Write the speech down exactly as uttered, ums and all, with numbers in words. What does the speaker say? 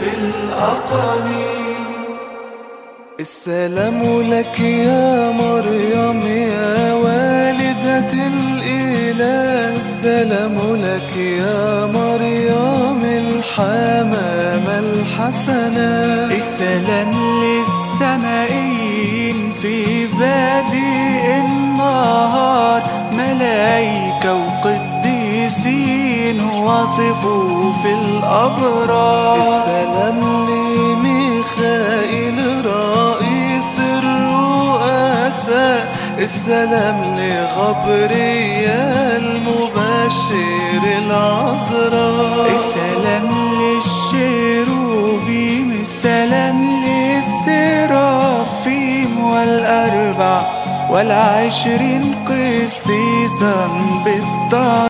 في الأقم. السلام لك يا مريم يا والدة الإله، السلام لك يا مريم الحمامة الحسنة. السلام للسمائيين في بادئ النهار، ملايكة وقديسين وصفوا في الأبرار. السلام لميخائيل رئيس الرؤساء، السلام لغبريال مبشر العذراء. السلام للشيروبيم، السلام للسرافيم والأربع والعشرين قسيسا بالطاعة.